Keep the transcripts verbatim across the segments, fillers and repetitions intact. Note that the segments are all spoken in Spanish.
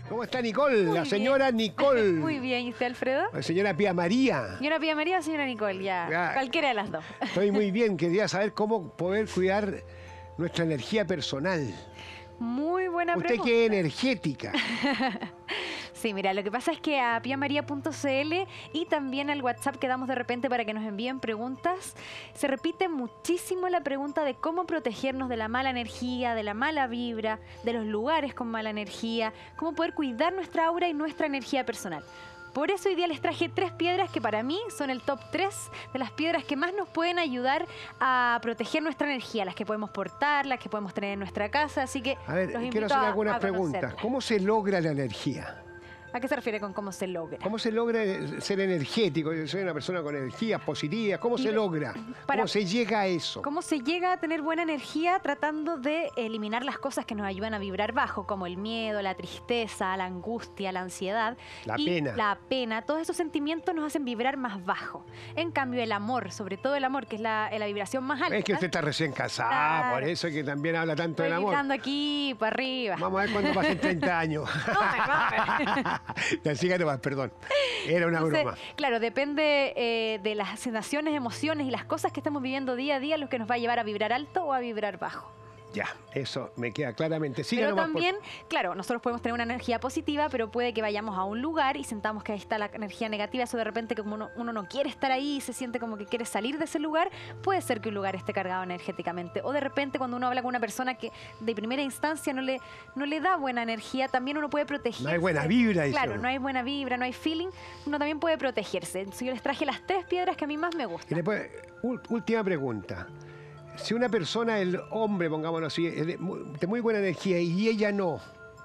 ¿Cómo está Nicole? Muy la bien. señora Nicole. Muy bien, ¿y usted, Alfredo? La señora Pía María. ¿Señora Pía María o señora Nicole? Ya, Ya. cualquiera de las dos. Estoy muy bien, quería saber cómo poder cuidar nuestra energía personal. Muy buena Usted pregunta. que es energética. Sí, mira, lo que pasa es que a piamaria punto cl y también al WhatsApp que damos de repente para que nos envíen preguntas, se repite muchísimo la pregunta de cómo protegernos de la mala energía, de la mala vibra, de los lugares con mala energía, cómo poder cuidar nuestra aura y nuestra energía personal. Por eso hoy día les traje tres piedras que para mí son el top tres de las piedras que más nos pueden ayudar a proteger nuestra energía, las que podemos portar, las que podemos tener en nuestra casa, así que A ver, los invito quiero hacer a- algunas a preguntas. conocerlas. ¿Cómo se logra la energía? ¿A qué se refiere con cómo se logra? ¿Cómo se logra ser energético? Yo soy una persona con energías positivas. ¿Cómo se Y- logra? para- ¿Cómo se llega a eso? ¿Cómo se llega a tener buena energía tratando de eliminar las cosas que nos ayudan a vibrar bajo, como el miedo, la tristeza, la angustia, la ansiedad? La y pena. La pena, todos esos sentimientos nos hacen vibrar más bajo. En cambio, el amor, sobre todo el amor, que es la, la vibración más alta. Es que usted está recién casada, Claro. por eso es que también habla tanto Estoy del amor. vibrando aquí, para arriba. Vamos a ver cuándo pasen treinta años. Así que no más, perdón. Era una Entonces, broma. claro, depende eh, de las sensaciones, emociones y las cosas que estamos viviendo día a día lo que nos va a llevar a vibrar alto o a vibrar bajo. Ya, eso me queda claramente. Siga Pero nomás, por- también, claro, nosotros podemos tener una energía positiva, pero puede que vayamos a un lugar y sentamos que ahí está la energía negativa. Eso de repente, que como uno, uno no quiere estar ahí y se siente como que quiere salir de ese lugar, puede ser que un lugar esté cargado energéticamente. O de repente, cuando uno habla con una persona que de primera instancia no le, no le da buena energía, también uno puede protegerse. No hay buena vibra, dice Claro, uno. no hay buena vibra, no hay feeling. Uno también puede protegerse. Entonces, yo les traje las tres piedras que a mí más me Y gustan. después, ul- última pregunta. Si una persona, el hombre, pongámoslo así, es de muy, de muy buena energía y ella no,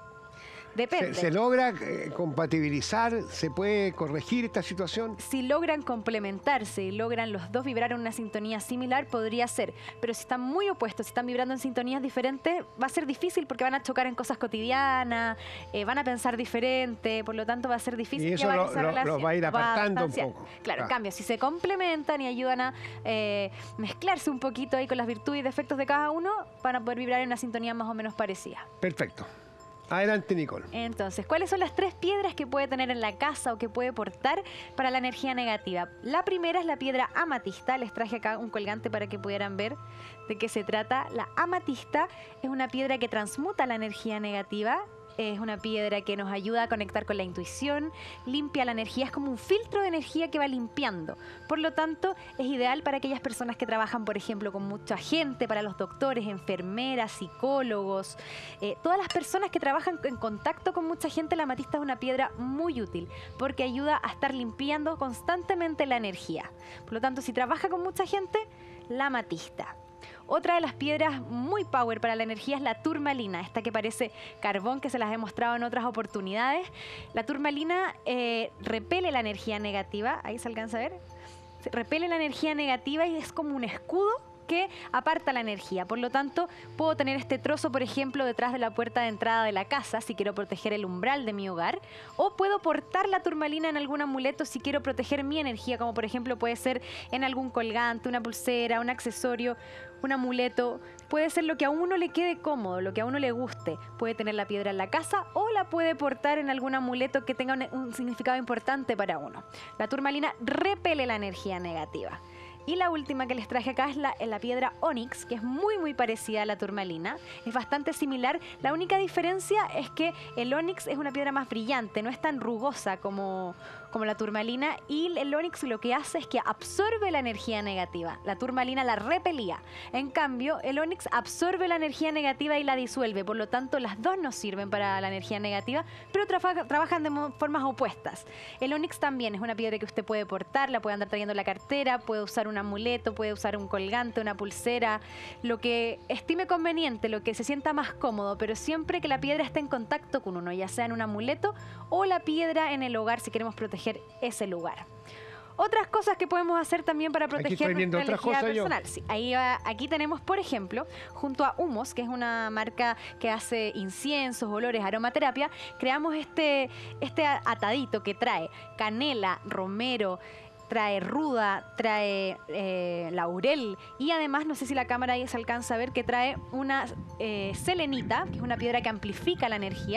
Depende. ¿se, se logra eh, compatibilizar? ¿Se puede corregir esta situación? Si logran complementarse y logran los dos vibrar en una sintonía similar, podría ser. Pero si están muy opuestos, si están vibrando en sintonías diferentes, va a ser difícil porque van a chocar en cosas cotidianas, eh, van a pensar diferente, por lo tanto va a ser difícil Y eso llevar lo- esa lo- relación. los va a ir apartando un distanciar. poco. Claro, en Ah. cambio, si se complementan y ayudan a eh, mezclarse un poquito ahí con las virtudes y defectos de cada uno, van a poder vibrar en una sintonía más o menos parecida. Perfecto. Adelante, Nicole. Entonces, ¿cuáles son las tres piedras que puede tener en la casa o que puede portar para la energía negativa? La primera es la piedra amatista. Les traje acá un colgante para que pudieran ver de qué se trata. La amatista es una piedra que transmuta la energía negativa. Es una piedra que nos ayuda a conectar con la intuición, limpia la energía, es como un filtro de energía que va limpiando. Por lo tanto, es ideal para aquellas personas que trabajan, por ejemplo, con mucha gente, para los doctores, enfermeras, psicólogos, eh, todas las personas que trabajan en contacto con mucha gente. La amatista es una piedra muy útil porque ayuda a estar limpiando constantemente la energía. Por lo tanto, si trabaja con mucha gente, la amatista. Otra de las piedras muy power para la energía es la turmalina, esta que parece carbón, que se las he mostrado en otras oportunidades. La turmalina eh, repele la energía negativa, ahí se alcanza a ver, Se- repele la energía negativa y es como un escudo que aparta la energía. Por lo tanto, puedo tener este trozo, por ejemplo, detrás de la puerta de entrada de la casa si quiero proteger el umbral de mi hogar, o puedo portar la turmalina en algún amuleto si quiero proteger mi energía, como por ejemplo puede ser en algún colgante, una pulsera, un accesorio, un amuleto. Puede ser lo que a uno le quede cómodo, lo que a uno le guste. Puede tener la piedra en la casa o la puede portar en algún amuleto que tenga un, un significado importante para uno. La turmalina repele la energía negativa. Y la última que les traje acá es la, la piedra ónix, que es muy muy parecida a la turmalina. Es bastante similar. La única diferencia es que el ónix es una piedra más brillante, no es tan rugosa como, como la turmalina. Y el ónix lo que hace es que absorbe la energía negativa. La turmalina la repelía. En cambio, el ónix absorbe la energía negativa y la disuelve. Por lo tanto, las dos nos sirven para la energía negativa, pero trabaja- trabajan de mo- formas opuestas. El ónix también es una piedra que usted puede portar, la puede andar trayendo en la cartera, puede usar un amuleto, puede usar un colgante, una pulsera, lo que estime conveniente, lo que se sienta más cómodo, pero siempre que la piedra esté en contacto con uno, ya sea en un amuleto o la piedra en el hogar si queremos proteger ese lugar. Otras cosas que podemos hacer también para Aquí proteger estoy viendo nuestra otras energía cosas yo. personal. Sí, ahí va- aquí tenemos, por ejemplo, junto a Humos, que es una marca que hace inciensos, olores, aromaterapia, creamos este, este atadito que trae canela, romero, trae ruda, trae eh, laurel y además, no sé si la cámara ahí se alcanza a ver, que trae una eh, selenita, que es una piedra que amplifica la energía,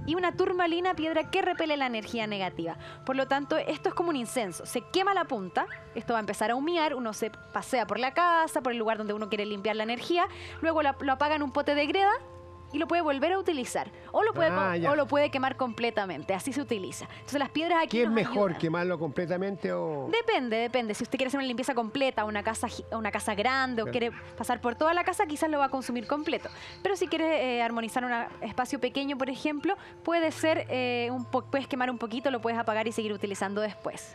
y una turmalina, piedra que repele la energía negativa. Por lo tanto, esto es como un incenso. Se quema la punta, esto va a empezar a humear, uno se pasea por la casa, por el lugar donde uno quiere limpiar la energía, luego la- lo apaga en un pote de greda y lo puede volver a utilizar. O lo puede, Ah, co- ya. o lo puede quemar completamente, así se utiliza. Entonces las piedras aquí ¿Qué es nos mejor, ayudan. quemarlo completamente o...? Depende, depende. Si usted quiere hacer una limpieza completa, una casa, gi- una casa grande o Claro. quiere pasar por toda la casa, quizás lo va a consumir completo. Pero si quiere eh, armonizar un espacio pequeño, por ejemplo, puede ser, eh, un po- puedes quemar un poquito, lo puedes apagar y seguir utilizando después.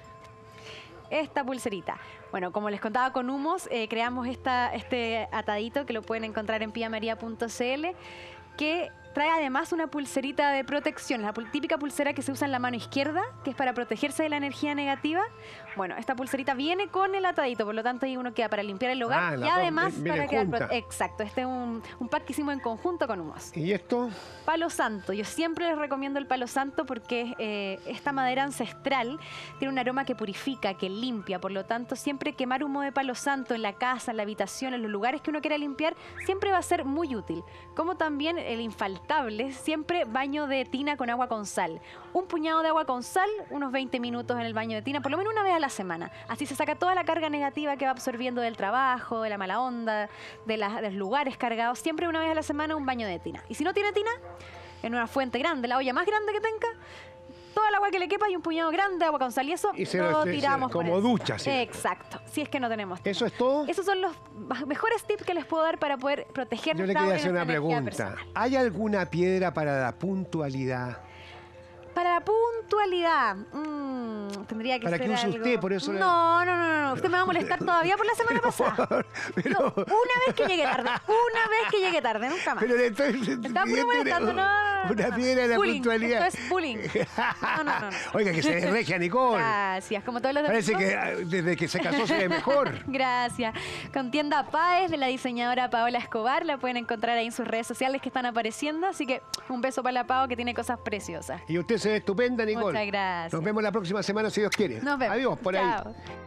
Esta pulserita. Bueno, como les contaba con Humos, eh, creamos esta, este atadito que lo pueden encontrar en piamaria punto c l, que trae además una pulserita de protección, la pul- típica pulsera que se usa en la mano izquierda, que es para protegerse de la energía negativa. Bueno, esta pulserita viene con el atadito, por lo tanto ahí uno queda para limpiar el hogar Ah, y las dos además vi- vienen para quedar juntas. prote- Exacto, este es un, un pack que hicimos en conjunto con Humos. ¿Y esto? Palo santo. Yo siempre les recomiendo el palo santo porque eh, esta madera ancestral tiene un aroma que purifica, que limpia. Por lo tanto, siempre quemar humo de palo santo en la casa, en la habitación, en los lugares que uno quiera limpiar, siempre va a ser muy útil. Como también el infaltable, siempre baño de tina con agua con sal. Un puñado de agua con sal, unos veinte minutos en el baño de tina, por lo menos una vez a la semana. Así se saca toda la carga negativa que va absorbiendo del trabajo, de la mala onda, de, las- de los lugares cargados. Siempre una vez a la semana un baño de tina. Y si no tiene tina, en una fuente grande, la olla más grande que tenga, toda el agua que le quepa y un puñado grande de agua con sal y eso Y se lo lo- se- tiramos por como encima. ducha, sí. Exacto, si es que no tenemos tina. ¿Eso es todo? Esos son los ma- mejores tips que les puedo dar para poder proteger Yo le nuestra quería aura y hacer una nuestra energía pregunta. personal. ¿Hay alguna piedra para la puntualidad? Para la puntualidad, mm, tendría que ¿Para ser qué use algo- usted? Por eso le- No, no, no, no, usted me va a molestar todavía por la semana pasada. Pero, No, una vez que llegue tarde, una vez que llegue tarde, nunca más. pero le estoy Me está puro pidiendo molestando, no, no, no, una no. piedra de la Bullying, puntualidad. Esto es bullying. No, no, no, no. Oiga, que se ve regia, Nicole. Gracias, como todos los Parece domingos. que ah, desde que se casó se ve mejor. Gracias. Con tienda Páez de la diseñadora Paola Escobar. La pueden encontrar ahí en sus redes sociales que están apareciendo. Así que un beso para la Pao que tiene cosas preciosas. Y usted se ve estupenda, Nicole. Muchas gracias. Nos vemos la próxima semana si Dios quiere. Nos vemos. Adiós, por ahí. Chao.